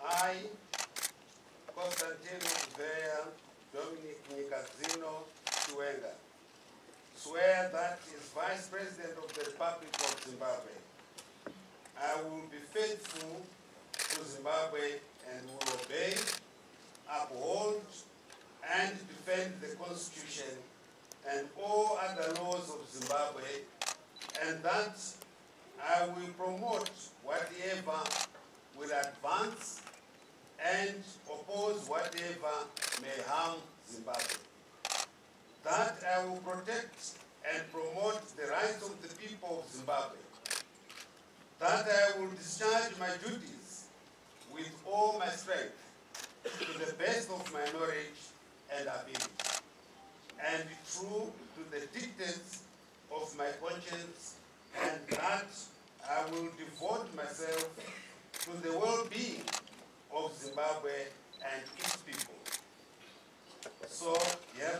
I, Constantino Gouveia Dominic Nyakazino Chiwenga, swear that as Vice President of the Republic of Zimbabwe, I will be faithful to Zimbabwe and will obey, uphold, and defend the Constitution and all other laws of Zimbabwe, and that I will promote whatever will advance and oppose whatever may harm Zimbabwe. That I will protect and promote the rights of the people of Zimbabwe. That I will discharge my duties with all my strength to the best of my knowledge and ability, and true to the dictates of my conscience, and that I will devote myself to the well-being of Zimbabwe and its people. So,